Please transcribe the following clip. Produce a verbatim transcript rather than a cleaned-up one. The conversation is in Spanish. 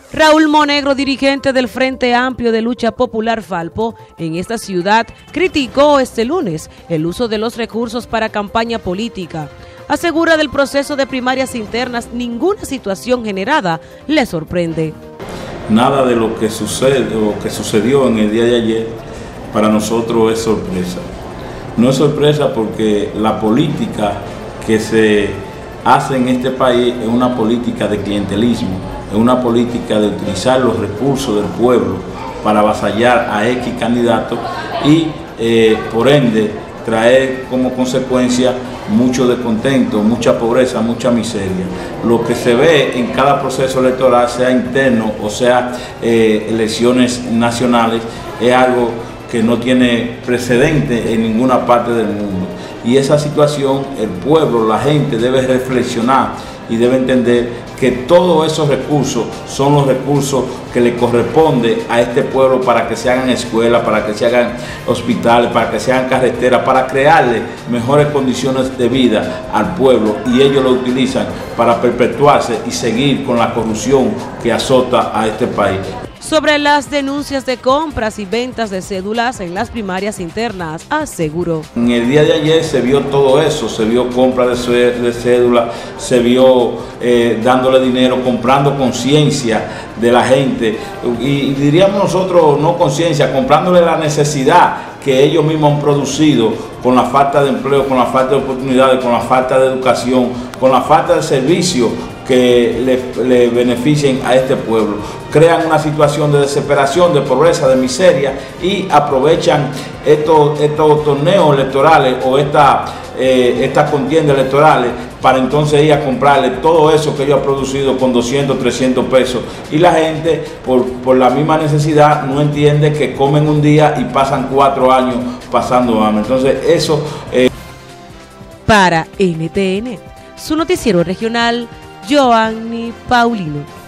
Raúl Monegro, dirigente del Frente Amplio de Lucha Popular Falpo, en esta ciudad, criticó este lunes el uso de los recursos para campaña política. Asegura del proceso de primarias internas ninguna situación generada le sorprende. Nada de lo que sucede o que sucedió en el día de ayer para nosotros es sorpresa. No es sorpresa porque la política que se hace en este país es una política de clientelismo, es una política de utilizar los recursos del pueblo para avasallar a X candidatos y eh, por ende traer como consecuencia mucho descontento, mucha pobreza, mucha miseria. Lo que se ve en cada proceso electoral, sea interno o sea eh, elecciones nacionales, es algo que no tiene precedente en ninguna parte del mundo. Y esa situación, el pueblo, la gente debe reflexionar y debe entender que todos esos recursos son los recursos que le corresponde a este pueblo para que se hagan escuelas, para que se hagan hospitales, para que se hagan carreteras, para crearle mejores condiciones de vida al pueblo, y ellos lo utilizan para perpetuarse y seguir con la corrupción que azota a este país. Sobre las denuncias de compras y ventas de cédulas en las primarias internas, aseguró. En el día de ayer se vio todo eso, se vio compra de, de cédulas, se vio eh, dándole dinero, comprando conciencia de la gente, y, y diríamos nosotros no conciencia, comprándole la necesidad que ellos mismos han producido con la falta de empleo, con la falta de oportunidades, con la falta de educación, con la falta de servicio que le, le beneficien a este pueblo. Crean una situación de desesperación, de pobreza, de miseria, y aprovechan estos, estos torneos electorales o esta, eh, estas contiendas electorales para entonces ir a comprarle todo eso que ellos han producido con doscientos, trescientos pesos. Y la gente, por, por la misma necesidad, no entiende que comen un día y pasan cuatro años pasando hambre. Entonces eso... Eh... Para N T N, su noticiero regional, Joanny Paulino.